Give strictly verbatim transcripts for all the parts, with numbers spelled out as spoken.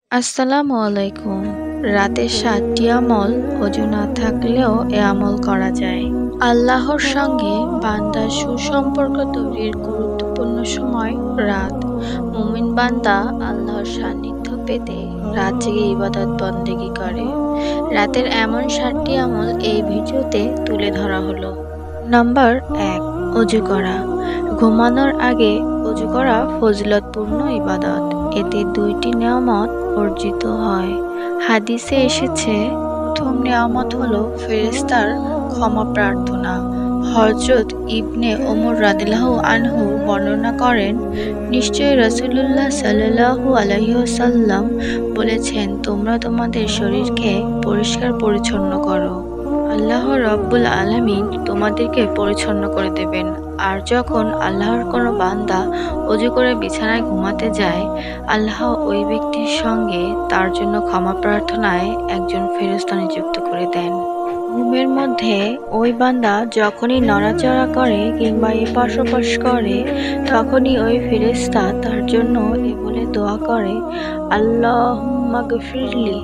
আসসালামু আলাইকুম। রাতের সাতটি আমল অজু না থাকলেও এ আমল করা যায়। আল্লাহর সঙ্গে বান্দার সুসম্পর্ক তৈরির গুরুত্বপূর্ণ সময় রাত। মুমিন বান্দা আল্লাহর সান্নিধ্য পেতে রাত জেগে ইবাদত বন্দেগী করে। রাতের এমন সাতটি আমল এই ভিডিওতে তুলে ধরা হলো। নাম্বার এক, অজু করা। ঘুমানোর আগে অজু করা ফজিলতপূর্ণ ইবাদত। এতে দুইটি নেয়ামত অর্জিত হয়। হাদিসে এসেছে, প্রথম নেয়ামত হলো ফেরেশতার ক্ষমা প্রার্থনা। হযরত ইবনে ওমর রাদিয়াল্লাহু আনহু বর্ণনা করেন, নিশ্চয়ই রাসূলুল্লাহ সাল্লাল্লাহু আলাইহি ওয়াসাল্লাম বলেছেন, তোমরা তোমাদের শরীরকে পরিষ্কার পরিচ্ছন্ন করো। আল্লাহ রাব্বুল আলামিন তোমাদেরকে পরিচ্ছন্ন করে দেবেন। আর যখন আল্লাহর কোনো বান্দা অজু করে বিছানায় ঘুমাতে যায়, আল্লাহ ওই ব্যক্তির সঙ্গে তার জন্য ক্ষমা প্রার্থনায় একজন ফেরেশতা নিযুক্ত করে দেন। ঘুমের মধ্যে ওই বান্দা যখনই নড়াচড়া করে কিংবা এপাশ ওপাশ করে, তখনই ওই ফেরেশতা তার জন্য এ বলে দোয়া করে, আল্লাহুম্মা গফিরলি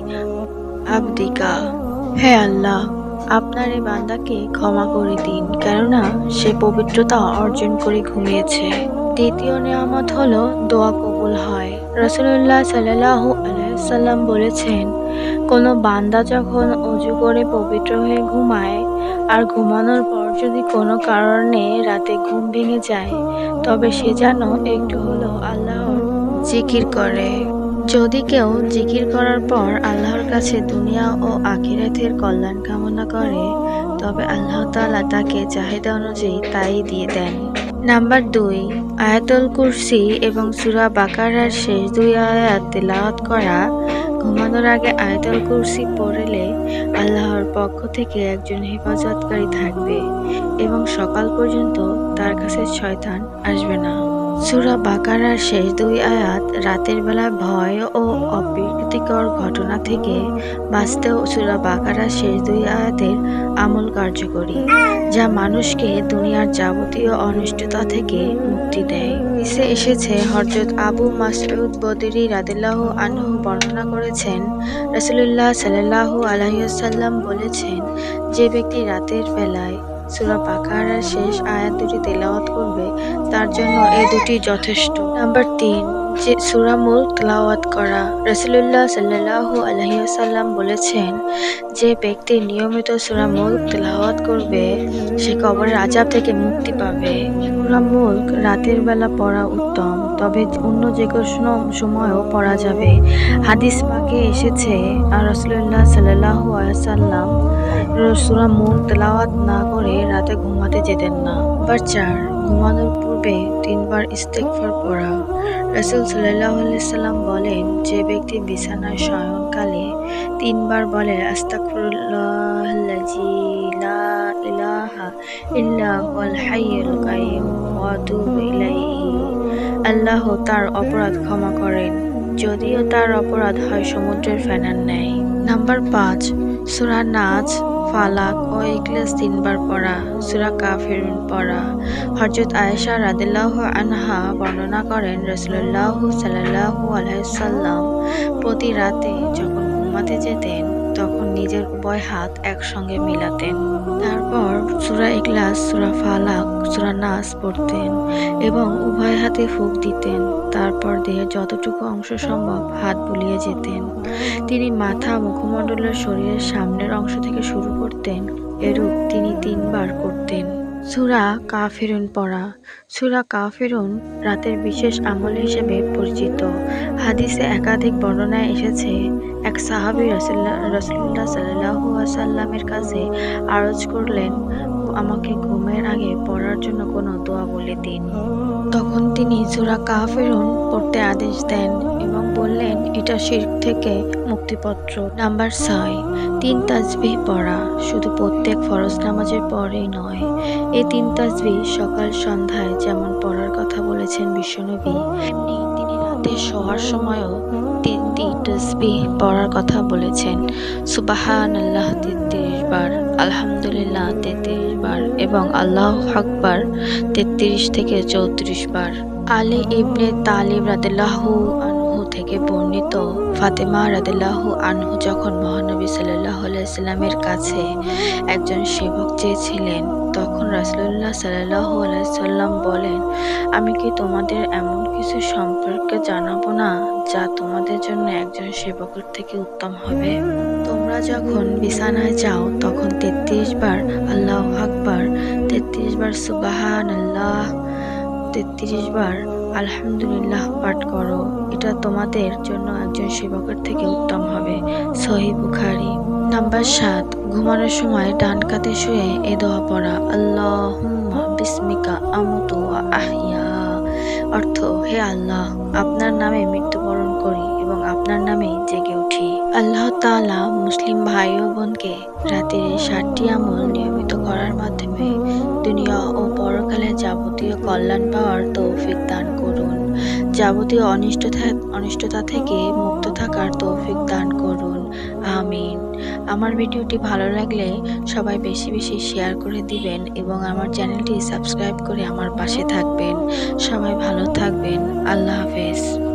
আবদিকা, হে আল্লাহ, আপনার এই বান্দাকে ক্ষমা করে দিন, কেননা সে পবিত্রতা অর্জন করে ঘুমিয়েছে। দ্বিতীয় নেয়ামত হলো দোয়া কবুল হয়। রাসূলুল্লাহ সাল্লাল্লাহু আলাইহি ওয়াসাল্লাম বলেছেন, কোনো বান্দা যখন অজু করে পবিত্র হয়ে ঘুমায় আর ঘুমানোর পর যদি কোনো কারণে রাতে ঘুম ভেঙে যায়, তবে সে যেন একটু হলেও আল্লাহর জিকির করে। যদি কেউ জিকির করার পর আল্লাহর কাছে দুনিয়া ও আখিরাতের কল্যাণ কামনা করে, তবে আল্লাহ তাআলা তাকে চাহিদা অনুযায়ী তাই দিয়ে দেন। নাম্বার দুই, আয়াতুল কুরসি এবং সূরা বাকারার শেষ দুই আয়াত তিলাওয়াত করা। ঘুমানোর আগে আয়াতুল কুরসি পড়লে আল্লাহর পক্ষ থেকে একজন হেফাজতকারী থাকবে এবং সকাল পর্যন্ত তার কাছে শয়তান আসবে না। সূরা বাকারার শেষ দুই আয়াত রাতের বেলা ভয় ও অপ্রীতিকর ঘটনা থেকে বাঁচতেও সূরা বাকারার শেষ দুই আয়াতের আমল কার্যকরী, যা মানুষকে দুনিয়ার যাবতীয় অনিষ্টতা থেকে মুক্তি দেয়। হাদিসে এসেছে, হযরত আবু মাসউদ বদরি রাদিয়াল্লাহু আনহু বর্ণনা করেছেন, রাসূলুল্লাহ সাল্লাল্লাহু আলাইহি ওয়াসাল্লাম বলেছেন, যে ব্যক্তি রাতের বেলায় সূরা বাকারার শেষ আয়াত দুটি তেলাওয়াত করবে, তার জন্য এ দুটি যথেষ্ট। নাম্বার তিন, যে সূরা মুলক তেলাওয়াত করা। রাসূলুল্লাহ সাল্লাল্লাহু আলাইহি ওয়াসাল্লাম বলেছেন, যে ব্যক্তি নিয়মিত সূরা মুলক তেলাওয়াত করবে, সে কবরের আযাব থেকে মুক্তি পাবে। সূরা মুলক রাতের বেলা পড়া উত্তম, তবে অন্য যে কোনো সময়ও পড়া যাবে। হাদিস পাকে এসেছে, আর রাসূলুল্লাহ সাল্লাল্লাহু আলাইহি ওয়াসাল্লাম সূরা মুলক তেলাওয়াত না করে রাতে ঘুমাতে যেতেন না। নাম্বার চার, ঘুমানোর পূর্বে তিনবার ইস্তিগফার পড়া। রাসূল সাল্লাল্লাহু আলাইহি ওয়াসাল্লাম বলেন, যে ব্যক্তি বিছানায় শয়নকালে তিনবার বলে, আস্তাগফিরুল্লাহাল্লাযী লা ইলাহা ইল্লা হুয়াল হাইয়ুল কাইয়্যুম ওয়া আতুবু ইলাইহি, আল্লাহ তার অপরাধ ক্ষমা করেন, যদিও তার অপরাধ হয় সমুদ্রের ফেনার ন্যায়। নাম্বার পাঁচ, সূরা নাস, ফালাক ও ইখলাস তিনবার পড়া। সূরা কাফিরুন পড়া। হযরত আয়েশা রাদিয়াল্লাহু আনহা বর্ণনা করেন, রাসূলুল্লাহ সাল্লাল্লাহু আলাইহি ওয়াসাল্লাম প্রতি রাতে যখন ঘুমাতে যেতেন, তখন নিজের উভয় হাত একসঙ্গে মিলাতেন। তারপর সূরা ইখলাস, সূরা ফালাক, সূরা নাস পড়তেন এবং উভয় হাতে ফুঁক দিতেন। তারপর দেহের যতটুকু অংশ সম্ভব হাত বুলিয়ে যেতেন। তিনি মাথা, মুখমণ্ডলের শরীরের সামনের অংশ থেকে শুরু করতেন। এরূপ তিনি তিনবার করতেন। সূরা কাফিরুন পড়া। সূরা কাফিরুন রাতের বিশেষ আমল হিসেবে পরিচিত। হাদিসে একাধিক বর্ণনায় এসেছে, এক সাহাবী রাসূলুল্লাহ সাল্লাল্লাহু আলাইহি ওয়াসাল্লামের কাছে আরজ করলেন, আমাকে ঘুমের আগে পড়ার জন্য কোনো দোয়া বলে দিন। তখন তিনি সূরা কাফিরুন পড়তে আদেশ দেন এবং বললেন, এটা শিরক থেকে মুক্তিপত্র। নাম্বার ছয়, তিন তাসবিহ পড়া। শুধু প্রত্যেক ফরজ নামাজের পরেই নয়, এই তিন তাসবিহ সকাল সন্ধ্যায় যেমন পড়ার কথা বলেছেন বিশ্বনবী, তেমনি তিনি রাতে শোয়ার সময়ও তিনটি তাসবিহ পড়ার কথা বলেছেন। সুবহানাল্লাহ তেত্রিশ বার, আলহামদুলিল্লাহ তেত্রিশ বার এবং আল্লাহু আকবার তেত্রিশ থেকে চৌত্রিশ বার। আলী ইবনে তালিব রাদিয়াল্লাহু আনহু থেকে বর্ণিত, ফাতেমা রাদিয়াল্লাহু আনহু যখন মহানবী সাল্লাল্লাহু আলাইহি সাল্লামের কাছে একজন সেবক চেয়েছিলেন, তখন রাসূলুল্লাহ সাল্লাল্লাহু আলাইহি সাল্লাম বলেন, আমি কি তোমাদের এমন কিছু সম্পর্কে জানাবো না যা তোমাদের জন্য একজন সেবকের থেকে উত্তম হবে? তোমরা যখন বিছানায় যাও তখন তেত্রিশ বার আল্লাহু আকবার, তেত্রিশ বার সুবহানাল্লাহ, তেত্রিশ বার আলহামদুলিল্লাহ পাঠ করো। এটা তোমাদের জন্য একজন সেবকের থেকে উত্তম হবে। সহিহ বুখারী। নাম্বার সাত, ঘুমানোর সময় ডান কাতে শুয়ে এ দোয়া পড়া, আল্লাহুম্মা বিসমিকা আমুতু ওয়া আহইয়া। অর্থ, হে আল্লাহ, আপনার নামে মৃত্যুবরণ করি এবং আপনার নামেই জেগে উঠি। আল্লাহ তাআলা মুসলিম ভাই ও বোনকে রাতের এই সাতটি আমল নিয়মিত করার মাধ্যমে দুনিয়া ও পরকালে যাবতীয় কল্যাণ পাওয়ার তৌফিক দান করুন। যাবতীয় অনিষ্টতা অনিষ্টতা থেকে মুক্ত থাকার তৌফিক দান করুন। আমিন। আমার ভিডিওটি ভালো লাগলে সবাই বেশি বেশি শেয়ার করে দিবেন এবং আমার চ্যানেলটি সাবস্ক্রাইব করে আমার পাশে থাকবেন। সবাই ভালো থাকবেন। আল্লাহ হাফেজ।